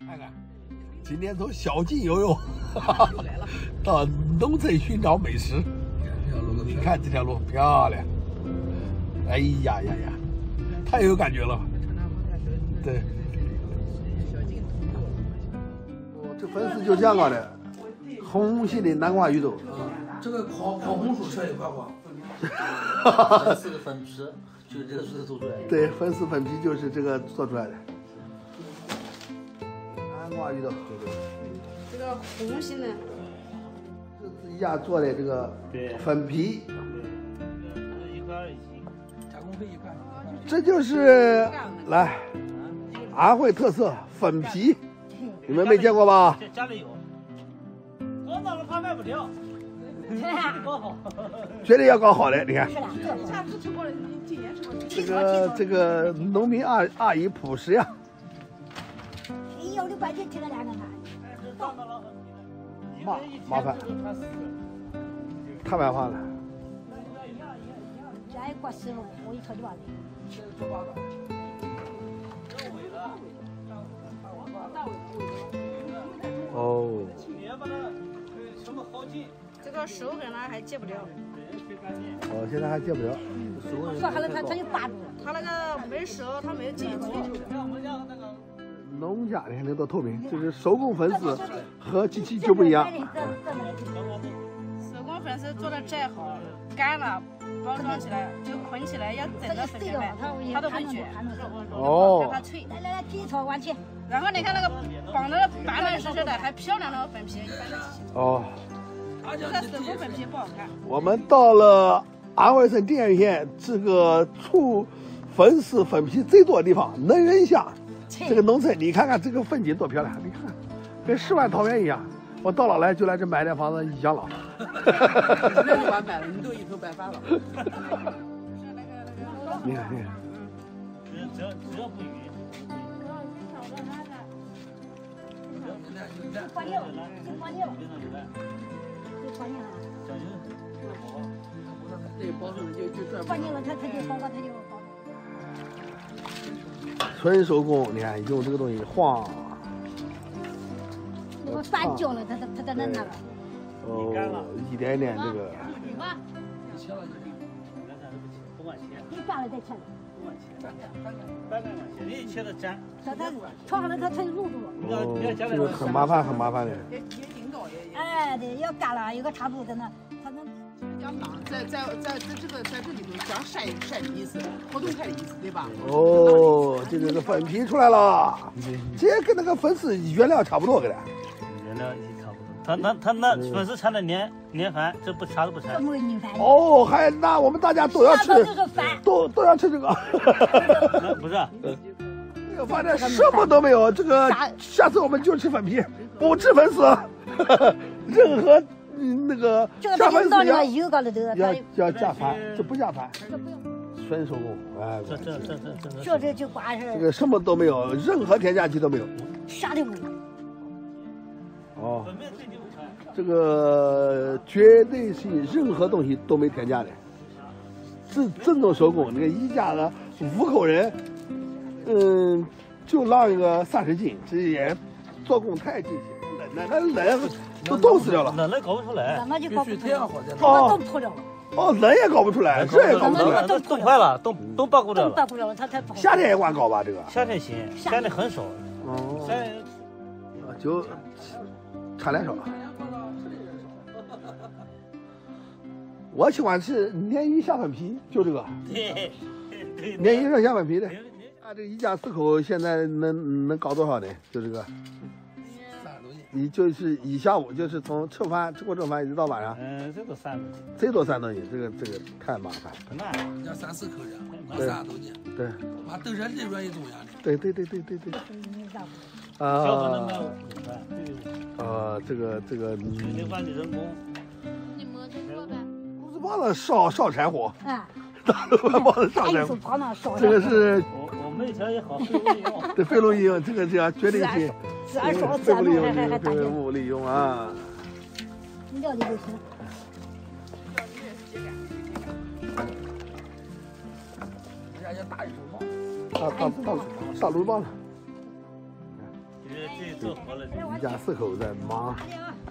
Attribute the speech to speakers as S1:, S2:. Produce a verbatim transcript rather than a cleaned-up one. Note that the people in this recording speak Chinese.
S1: 看看，今天走小径游泳，到农村寻找美食。你看这条路漂亮，哎呀呀呀，太有感觉了。对。哦，这粉丝就这样搞的，红心的南瓜鱼豆。
S2: 这个烤烤红薯吃一块块。
S3: 粉丝的粉皮就是这个是做出来的。
S1: 对，粉丝粉皮就是这个做出来的。南瓜鱼豆，对对。
S4: 这个红心的。
S1: 是自己家做的这个粉皮。
S3: 对，一块二一斤，
S2: 加工费一块。
S1: 这就是来安徽特色粉皮，你们没见过吧？
S3: 家里有，做到了怕卖不掉。搞好，
S1: 绝对要搞好的，你看。
S4: 这
S1: 个这个农民阿阿姨朴实呀。
S5: 一有的关键这个两个嘛。
S1: 麻麻烦，太麻烦了。
S5: 这一过时候我一套就完了。
S1: 哦。
S4: 这个手痕呢还戒不掉。
S1: 哦，现在还戒不了。
S5: 说好了它它就扒住了。
S4: 它那个没熟，它没有解除。
S1: 农家的那都透明，就是手工粉丝和机器就不一样。
S4: 手工粉丝做的再好，干了包装起来就捆起来，要整个粉面卖，它都会卷。
S1: 哦。
S4: 让它脆。
S5: 来来来，第一套完去。
S4: 然后你看那个绑的板板实实的，还漂亮的粉皮，一般的机器。
S1: 哦。
S4: 这个手工粉皮不好看。
S1: 我们到了安徽省定远县这个出粉丝粉皮最多的地方，能仁乡。这个农村，你看看这个风景多漂亮！你看，跟世外桃源一样。我到了来就来这买点房子养老。
S2: 那你完买了，你都一头白发了。
S1: 你看，你看。
S3: 只要只要不匀。
S5: 放牛，放牛。放牛了。
S2: 对，包出来就就赚。
S5: 放牛了，他他就包包他就包。
S1: 纯手工，你看用这个东西晃。
S5: 如果翻焦了，它它它在那拿了。
S1: 哦，一点一点这个。
S3: 不管钱。
S5: 你干了再切。
S3: 不管钱。半干管钱，你切的粘。
S5: 它它炒好了，它它就露住了。
S1: 哦，这个很麻烦，很麻烦的。
S2: 也也引导也。
S5: 哎，对，要干了有个插头在那，它能。
S2: 讲党在在在在这个在这里头讲晒晒的意思，活动派的意思，对吧？
S1: 哦，这个是粉皮出来了，这跟那个粉丝原料差不多，跟它。
S3: 原料也差不多。他那他那粉丝掺的粘粘饭，这不啥都不掺。
S1: 哦，还那我们大家都要吃，都都要吃这个。
S3: 不是。
S1: 这个反正什么都没有，这个下次我们就吃粉皮，不吃粉丝，任何。那个
S5: 加粉丝要
S1: 要要加饭，这不加饭，纯手工，哎，
S3: 这这这这这
S5: 这这就挂是
S1: 这个什么都没有，任何添加剂都没有，
S5: 啥都没有。
S1: 哦，这个绝对是任何东西都没添加的，这正宗手工。那个一家子五口人，嗯，就浪一个三十斤，这也做工太精细，那那冷。都冻死掉了，
S3: 冷了搞不出来，
S5: 怎么就搞不出来？
S1: 哦，
S5: 冻破了。
S1: 哦，冷也搞不出来，这也搞不出来，
S3: 冻冻坏了，冻冻拔不了。
S5: 冻拔不了，它它
S1: 夏天也管搞吧？这个
S3: 夏天行，夏天很少。
S1: 哦，
S3: 夏天
S1: 就产量少。我喜欢吃鲶鱼下粉皮，就这个。
S3: 对，
S1: 鲶鱼上下粉皮的。啊，这一家四口现在能能搞多少呢？就这个。你就是一下午，就是从吃饭吃过正饭一直到晚上，
S3: 嗯，最多三多斤，
S1: 最多三多斤，这个这个太麻烦。
S3: 那
S2: 人家三四口人，拿三多斤，
S1: 对，
S2: 妈都是利润一种呀。
S1: 对对对对对对。
S3: 啊。小本能卖五块，
S1: 对。呃，这个这个。
S3: 水管的人工。
S5: 你摸着说呗。
S1: 螺丝棒子烧烧柴火。
S5: 啊。
S1: 螺丝棒子烧柴火。这个是。
S3: 我我们以前也好，废物利用。
S1: 对，废物利用，这个这样绝对是。
S5: 自然烧，
S1: 废物利用，废物利用啊！
S5: 料理就行。
S2: 人家叫大手棒，
S1: 大大大大炉棒子。
S3: 就是这做活了。
S1: 一家四口在忙